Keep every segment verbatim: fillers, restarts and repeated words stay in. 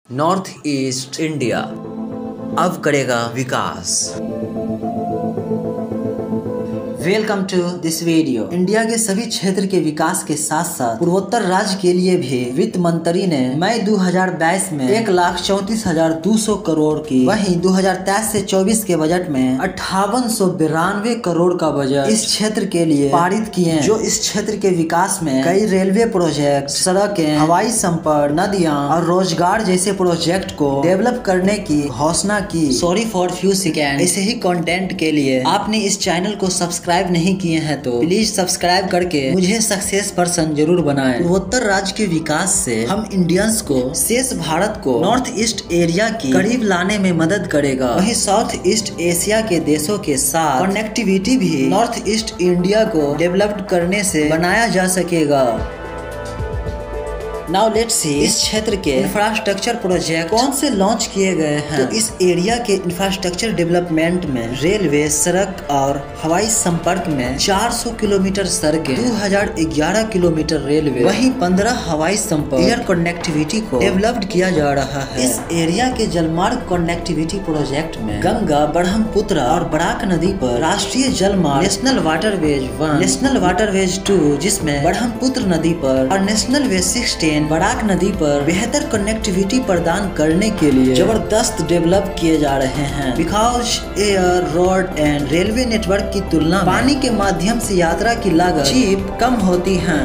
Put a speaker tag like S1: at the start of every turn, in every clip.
S1: North East India अब करेगा विकास। Welcome to this video. India के सभी क्षेत्र के विकास के साथ साथ पूर्वोत्तर राज्य के लिए भी वित्त मंत्री ने मई दो हज़ार बाईस में एक लाख चौंतीस हजार दो सौ करोड़ की, वहीं दो हज़ार तेईस से चौबीस के बजट में अट्ठावन सौ बिरानवे करोड़ का बजट इस क्षेत्र के लिए पारित किए, जो इस क्षेत्र के विकास में कई रेलवे प्रोजेक्ट, सड़कें, हवाई संपर्क, नदियाँ और रोजगार जैसे प्रोजेक्ट को डेवलप करने की घोषणा की। Sorry for few second. ऐसे ही कंटेंट के लिए आपने इस चैनल को सब्सक्राइब नहीं किए हैं तो प्लीज सब्सक्राइब करके मुझे सक्सेस पर्सन जरूर बनाएं। पूर्वोत्तर राज्य के विकास से हम इंडियंस को शेष भारत को नॉर्थ ईस्ट एरिया की करीब लाने में मदद करेगा। वहीं साउथ ईस्ट एशिया के देशों के साथ कनेक्टिविटी भी नॉर्थ ईस्ट इंडिया को डेवलप करने से बनाया जा सकेगा। नाउ लेट्स सी इस क्षेत्र के इंफ्रास्ट्रक्चर प्रोजेक्ट कौन से लॉन्च किए गए हैं। तो इस एरिया के इंफ्रास्ट्रक्चर डेवलपमेंट में रेलवे, सड़क और हवाई संपर्क में चार सौ किलोमीटर सड़कें, दो हज़ार ग्यारह किलोमीटर रेलवे, वहीं पंद्रह हवाई संपर्क, एयर कनेक्टिविटी को डेवलप्ड किया जा रहा है। इस एरिया के जलमार्ग कनेक्टिविटी प्रोजेक्ट में गंगा, ब्रह्मपुत्र और बराक नदी पर राष्ट्रीय जलमार्ग, national waterways one, national waterways two जिसमें ब्रह्मपुत्र नदी पर और नेशनल वे सिक्सटीन बराक नदी पर बेहतर कनेक्टिविटी प्रदान करने के लिए जबरदस्त डेवलप किए जा रहे हैं। Because air, road and railway network की तुलना में पानी के माध्यम से यात्रा की लागत चीप कम होती है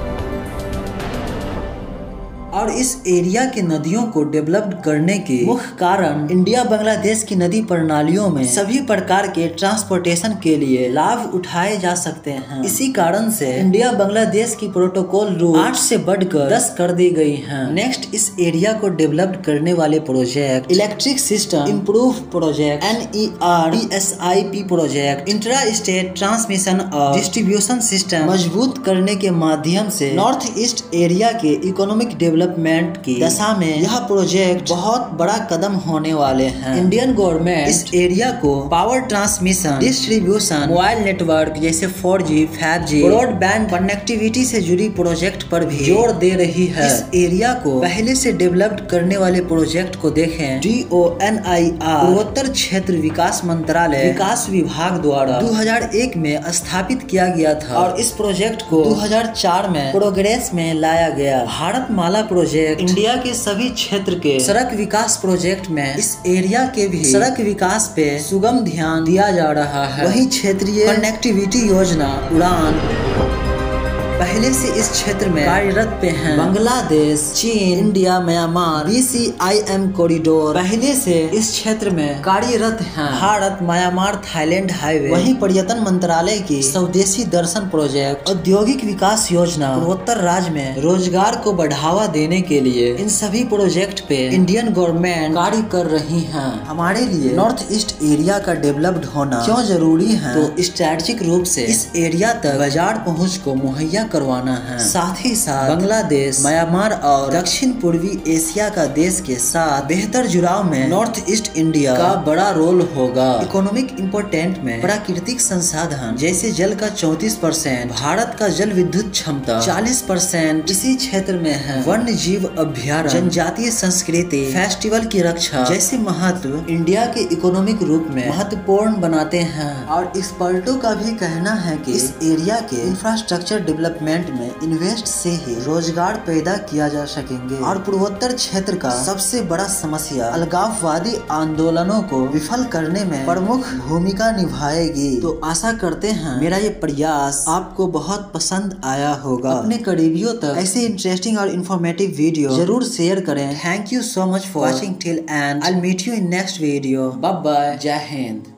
S1: और इस एरिया के नदियों को डेवलप करने के मुख्य कारण इंडिया बांग्लादेश की नदी प्रणालियों में सभी प्रकार के ट्रांसपोर्टेशन के लिए लाभ उठाए जा सकते हैं। इसी कारण से इंडिया बांग्लादेश की प्रोटोकॉल रूट आठ से बढ़कर दस कर दी गई हैं। नेक्स्ट, इस एरिया को डेवलप करने वाले project electric system improve project, N E R D S I P project, intra state transmission और डिस्ट्रीब्यूशन सिस्टम मजबूत करने के माध्यम से नॉर्थ ईस्ट एरिया के इकोनॉमिक डेवलप डेवलपमेंट की दशा में यह प्रोजेक्ट बहुत बड़ा कदम होने वाले हैं। इंडियन गवर्नमेंट इस एरिया को power transmission, distribution, mobile network जैसे four G, five G, broadband connectivity से जुड़ी प्रोजेक्ट पर भी जोर दे रही है। इस एरिया को पहले से डेवलप करने वाले प्रोजेक्ट को देखें। D O N I R पूर्वोत्तर क्षेत्र विकास मंत्रालय विकास विभाग द्वारा दो हज़ार एक में स्थापित किया गया था और इस प्रोजेक्ट को दो हज़ार चार में प्रोग्रेस में लाया गया। भारत माला प्रोजेक्ट इंडिया के सभी क्षेत्र के सड़क विकास प्रोजेक्ट में इस एरिया के भी सड़क विकास पे सुगम ध्यान दिया जा रहा है। वहीं क्षेत्रीय कनेक्टिविटी योजना उड़ान पहले से इस क्षेत्र में कार्यरत पे हैं। बांग्लादेश, चीन, India, Myanmar, B C I M corridor पहले से इस क्षेत्र में कार्यरत हैं। भारत म्यांमार थाईलैंड हाईवे, वहीं पर्यटन मंत्रालय की स्वदेशी दर्शन प्रोजेक्ट, औद्योगिक विकास योजना पूर्वोत्तर राज्य में रोजगार को बढ़ावा देने के लिए इन सभी प्रोजेक्ट पे इंडियन गवर्नमेंट कार्य कर रही है। हमारे लिए नॉर्थ ईस्ट एरिया का डेवलप्ड होना क्यों जरूरी है, तो स्ट्रेटेजिक रूप से इस एरिया तक बाजार पहुँच को मुहैया करवाना है। साथ ही साथ बांग्लादेश, म्यांमार और दक्षिण पूर्वी एशिया का देश के साथ बेहतर जुड़ाव में नॉर्थ ईस्ट इंडिया का बड़ा रोल होगा। इकोनॉमिक इम्पोर्टेंट में प्राकृतिक संसाधन जैसे जल का चौंतीस परसेंट, भारत का जल विद्युत क्षमता चालीस परसेंट इसी क्षेत्र में है। वन्य जीव अभ्यारण्य, जनजातीय संस्कृति, फेस्टिवल की रक्षा जैसे महत्व इंडिया के इकोनॉमिक रूप में महत्वपूर्ण बनाते हैं। और एक्सपर्टों का भी कहना है कि इस एरिया के इंफ्रास्ट्रक्चर डेवलपमेंट में इन्वेस्ट से ही रोजगार पैदा किया जा सकेंगे। और पूर्वोत्तर क्षेत्र का सबसे बड़ा समस्या अलगाववादी आंदोलनों को विफल करने में प्रमुख भूमिका निभाएगी। तो आशा करते हैं मेरा ये प्रयास आपको बहुत पसंद आया होगा। अपने करीबियों तक ऐसे इंटरेस्टिंग और इन्फॉर्मेटिव वीडियो जरूर शेयर करें। Thank you so much for watching till end I will meet you in next video. Bye bye, जय हिंद।